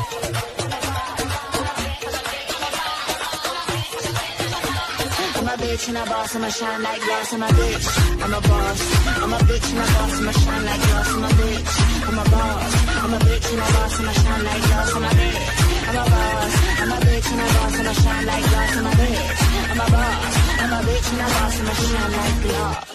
I'm a bitch and a boss, I'ma shine like glass. I'm a bitch, I'm a boss. I'm a bitch and a boss, I'ma shine like glass. I'm a bitch, I'm a boss. I'm a bitch and a boss, I'ma shine like glass. I'm a bitch, I'm a boss. I'm a bitch and a boss, I'ma shine like glass. I'm a bitch, I'm a boss. I'm a bitch and a boss, I'ma shine like glass.